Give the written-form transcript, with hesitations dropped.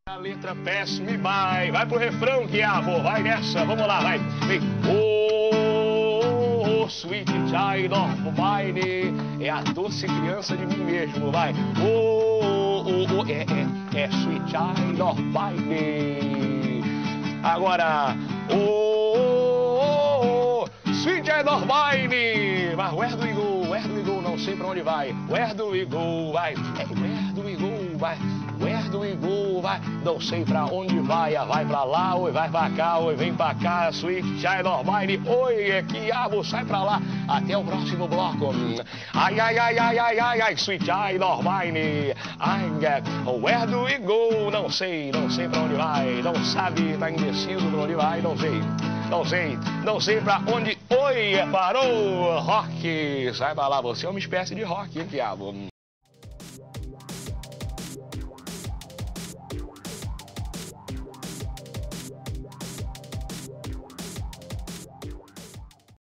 A letra péssima e vai pro refrão, Quiabo, vai nessa, vamos lá, vai. Vem. Oh, sweet child of mine, é a doce criança de mim mesmo, vai. É sweet child of mine. Agora, sweet child of mine, mas where do we go, não sei pra onde vai. Where do we go, vai. Where do we go, vai. Where do we go, vai, não sei pra onde vai pra lá, oi, vai pra cá, oi, vem pra cá, sweet child of mine, oi, Quiabo, sai pra lá, até o próximo bloco. Ai, ai, ai, ai, ai, ai, ai, sweet child of mine, ai, where do we go, não sei pra onde vai, não sabe, tá indeciso pra onde vai, não sei pra onde, oi, parou, rock, sai pra lá, você é uma espécie de rock, Quiabo.